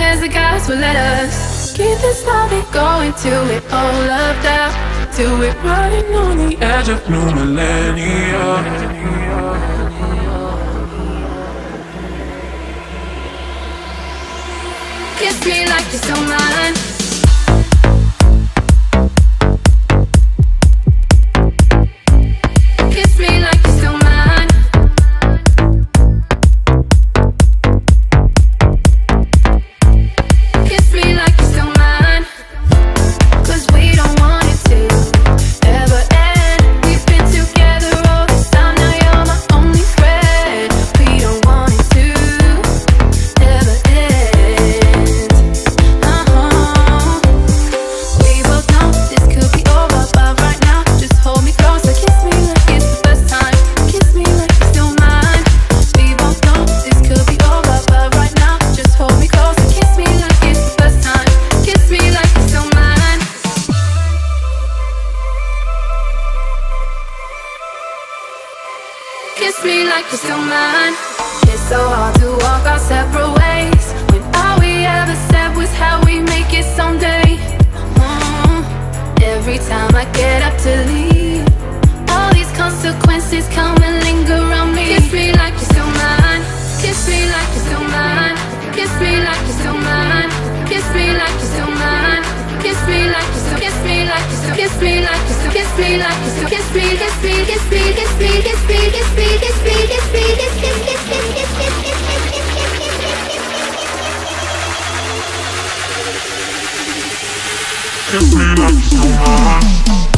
as the gods will let us keep this party going till we're all loved out, till we're riding on the edge of new millennia. Kiss me like you're still mine. Kiss me like you're still mine. Kiss me like you're still mine. 'Cause we don't want it to ever end. We've been together all this time, now you're my only friend. We don't want it to ever end. We both know this could be over, but right now just hold me closer. Kiss me like it's the first time. Kiss me like you're still mine. We both know this could be over, but right now just hold me closer. Kiss me like it's the first time. Kiss me like you're still mine. Kiss me like you're still mine. It's so hard to walk our separate ways when all we ever said was how we make it someday. Every time I get up to leave, all these consequences come and linger around me. Kiss me like you're still mine. Kiss me like you're still mine. Kiss me like you're still mine. Kiss me like you're still mine. Kiss me like you're still. Kiss me like you're still. Kiss me like you're still. Kiss me like you're still. Kiss me, kiss me, kiss me, kiss me, kiss me, kiss me, kiss me, kiss me, kiss kiss kiss kiss kiss kiss kiss kiss Kiss me like you're still mine.